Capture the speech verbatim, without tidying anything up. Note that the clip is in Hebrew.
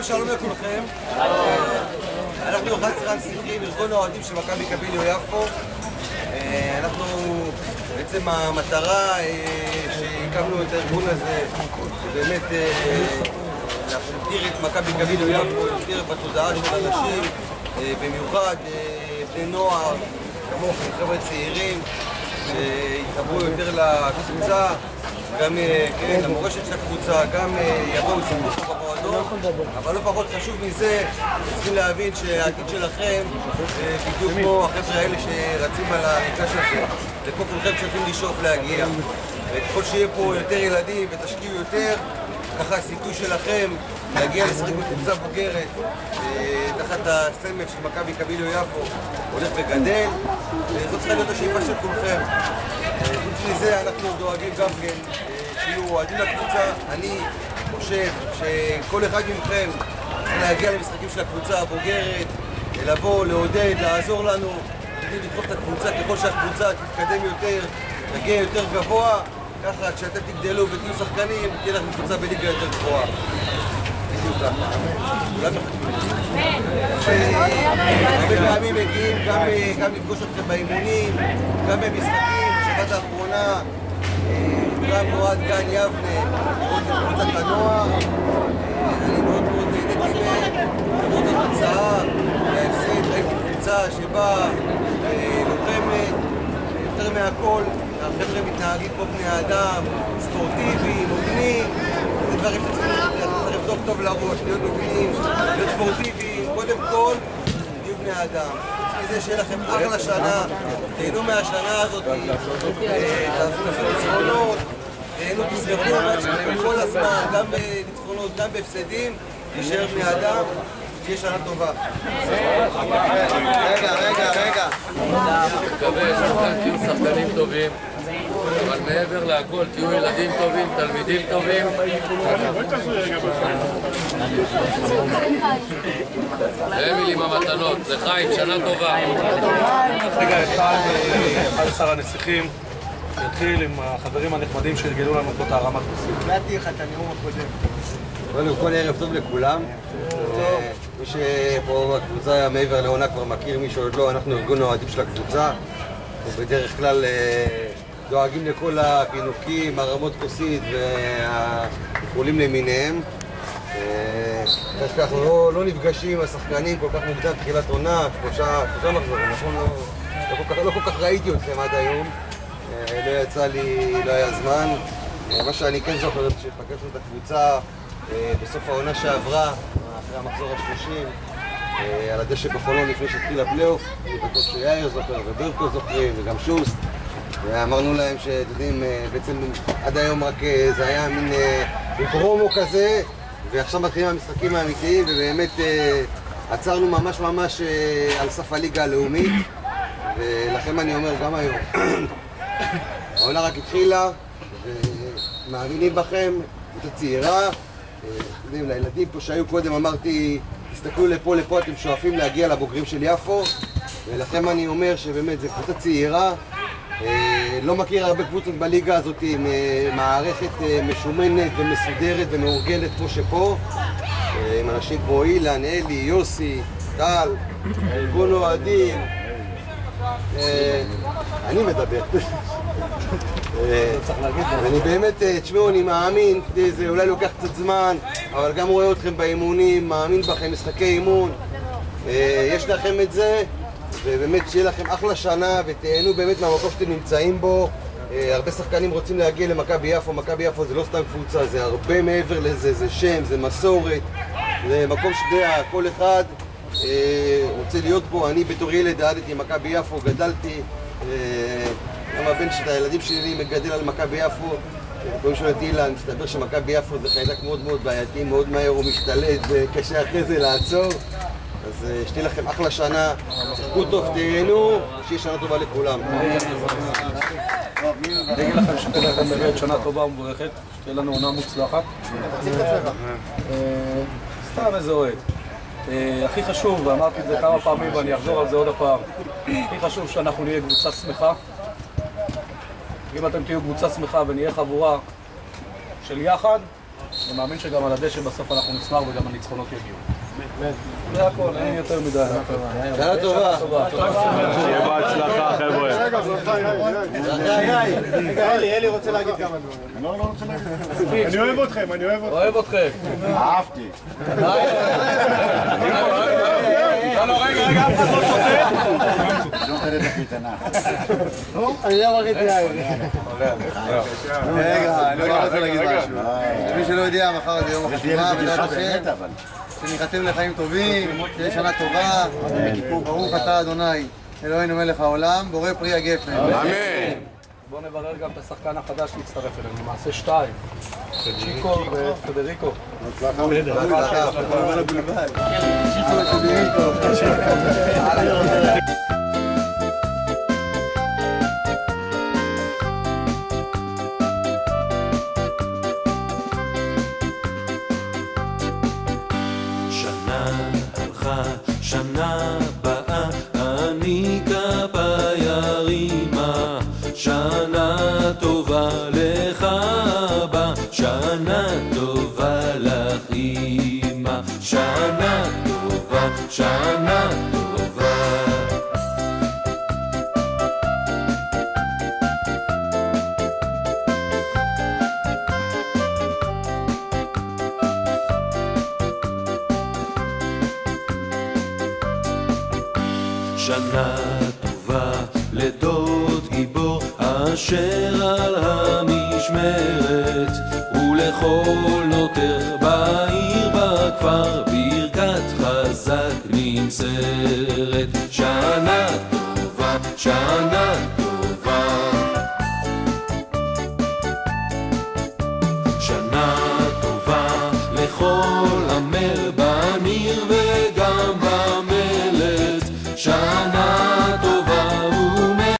כל שלום לכולכם. אנחנו אחד עשר הנסיכים, ארגון האוהדים של מכבי קביליו יפו. אנחנו, בעצם המטרה שהקמנו את הארגון הזה, באמת להגדיר את מכבי קביליו יפו, להגדיר בתודעה של אנשים, במיוחד בני נוער, כמוכם, חבר'ה צעירים, שיתחברו יותר לקבוצה, גם למורשת של הקבוצה, גם יבואו וישחקו במועדון, אבל לא פחות חשוב מזה, צריכים להבין שהעתיד שלכם, בדיוק כמו החבר'ה האלה שרצים על המגרש הזה, לפה כולכם צריכים לשאוף להגיע. וככל שיהיה פה יותר ילדים ותשקיעו יותר, ככה הסיכוי שלכם להגיע לשחק בקבוצה בוגרת תחת הסמל של מכבי קביליו יפו הולך וגדל, וזאת צריכה להיות השאיפה של כולכם. חוץ מזה אנחנו דואגים גם כן שיהיו אוהדים לקבוצה. אני חושב שכל אחד מכם צריך להגיע למשחקים של הקבוצה הבוגרת, לבוא, לעודד, לעזור לנו, לדחוף את הקבוצה ככל שהקבוצה תתקדם יותר, תגיע יותר גבוה, ככה כשאתם תגדלו ותהיו שחקנים, תהיה לכם קבוצה בליגה יותר גבוהה. כולם מחכים. הרבה פעמים מגיעים גם לפגוש אתכם באימונים, גם במשחקים. בשבת האחרונה גם מועד גן יבנה, לראות את קבוצת הנוער. אני מאוד מאוד נהניתי מהם, לראות את התוצאה, להפסיד, ראיתי קבוצה שבאה לוחמת, יותר מהכל. החבר'ה מתנהגים פה בני אדם, ספורטיביים, הוגנים, זה דברים שצריכים לבדוק טוב לראש, להיות הוגנים, להיות ספורטיביים, קודם כל, תהיו בני אדם. חוץ מזה שיהיה לכם אחלה שנה, תהנו מהשנה הזאת, תעשו ניצחונות, תהנו, תשמחו כל הזמן, גם בניצחונות, גם בהפסדים, תישאר בני אדם, תהיה שנה טובה. רגע, רגע, רגע. אני מקווה שאתם תהיו שחקנים טובים, אבל מעבר להכל תהיו ילדים טובים, תלמידים טובים. ואמיל עם המתנות, לחיים, שנה טובה. רגע, אחד עשר הנסיכים יתחיל עם החברים הנחמדים שארגנו לנו פה את הרמת כוסית. נתתי לך את הנאום הקודם. קודם כל ערב טוב לכולם. מי שפה בקבוצה מעבר לעונה כבר מכיר, מי שעוד לא, אנחנו ארגון האוהדים של הקבוצה. ובדרך כלל דואגים לכל הפינוקים, הרמות כוסית והאיחולים למיניהם. אנחנו לא נפגשים עם השחקנים כל כך מוקדם תחילת עונה, שלושה מחזורים, נכון? לא כל כך ראיתי אתכם עד היום, לא יצא לי, לא היה זמן. מה שאני כן זוכר זה שפגשנו את הקבוצה בסוף העונה שעברה, אחרי המחזור השלושים, על הדשא בחולון לפני שהתחיל הפלייאוף. אני בטוח שיאיר זוכר וברקו זוכרים וגם שוסט, ואמרנו להם שאתם יודעים, בעצם עד היום רק זה היה מין פרומו כזה, ועכשיו מתחילים המשחקים האמיתיים, ובאמת עצרנו ממש ממש על סף הליגה הלאומית, ולכם אני אומר גם היום, העונה רק התחילה, ומאמינים בכם, קבוצה צעירה. לילדים פה שהיו קודם אמרתי, תסתכלו לפה, לפה אתם שואפים להגיע לבוגרים של יפו, ולכם אני אומר שבאמת זו קבוצה צעירה. לא מכיר הרבה קבוצות בליגה הזאת עם מערכת משומנת ומסודרת ומאורגנת כמו שפה, עם אנשים כמו אילן, אלי, יוסי, טל, ארגון אוהדים. אני מדבר. ואני באמת, תשמעו, אני מאמין, זה אולי לוקח קצת זמן, אבל גם רואה אתכם באימונים, מאמין בכם, משחקי אימון, יש לכם את זה, ובאמת שיהיה לכם אחלה שנה ותהנו באמת מהמקום שאתם נמצאים בו. הרבה שחקנים רוצים להגיע למכבי יפו, מכבי יפו זה לא סתם קבוצה, זה הרבה מעבר לזה, זה שם, זה מסורת, זה מקום שדע, כל אחד רוצה להיות פה. אני בתור ילד אהדתי מכבי יפו, גדלתי, גם הבן של הילדים שלי מגדל על מכבי יפו. קוראים שלו את אילן, מסתבר שמכבי יפו זה חיידק מאוד מאוד בעייתי, מאוד מהר הוא משתלט וקשה אחרי זה לעצור. אז שתהיה לכם אחלה שנה, תשחקו טוב, תהנו, שיהיה שנה טובה לכולם. אני אגיד לכם שתהיה לכם באמת שנה טובה ומבורכת, שתהיה לנו עונה מוצלחת. סתם איזה אוהד. הכי חשוב, ואמרתי את זה כמה פעמים ואני אחזור על זה עוד הפעם, הכי חשוב שאנחנו נהיה קבוצה שמחה. אם אתם תהיו קבוצה שמחה ונהיה חבורה של יחד, אני מאמין שגם על הדשא בסוף אנחנו נצמח וגם הניצחונות יגיעו. זה הכל, אין יותר מדי. שנה טובה. שיהיה בהצלחה, חבר'ה. רגע, אלי, אלי רוצה להגיד כמה דברים. אני לא רוצה להגיד. אני אוהב אתכם, אני אוהב אתכם. אוהב אתכם. אהבתי. לא, רגע, רגע, אף אחד לא שותה. אני לא מרגיש יאיר. רגע, אני רוצה להגיד משהו. מי שלא יודע, מחר זה יום החתימה, בעזרת השם. שניחתם לחיים טובים, תהיה שנה טובה. ברוך אתה אדוני, אלוהינו מלך העולם, בורא פרי הגפן. אמן. בואו נברר גם את השחקן החדש להצטרף אלינו, למעשה שתיים. צ'יקו ופדריקו. צ'יקו ופדריקו. שנה באה אני כפה ירימה, שנה טובה לך בה, שנה טובה לך אמא, שנה טובה, שנה טובה. שנה טובה לדוד גיבור אשר על המשמרת, ולכל נותר בעיר בכפר ברכת חזק נמסרת. שנה טובה, שנה טובה. שנה טובה לכל עמל בניר וגם במלט, שנה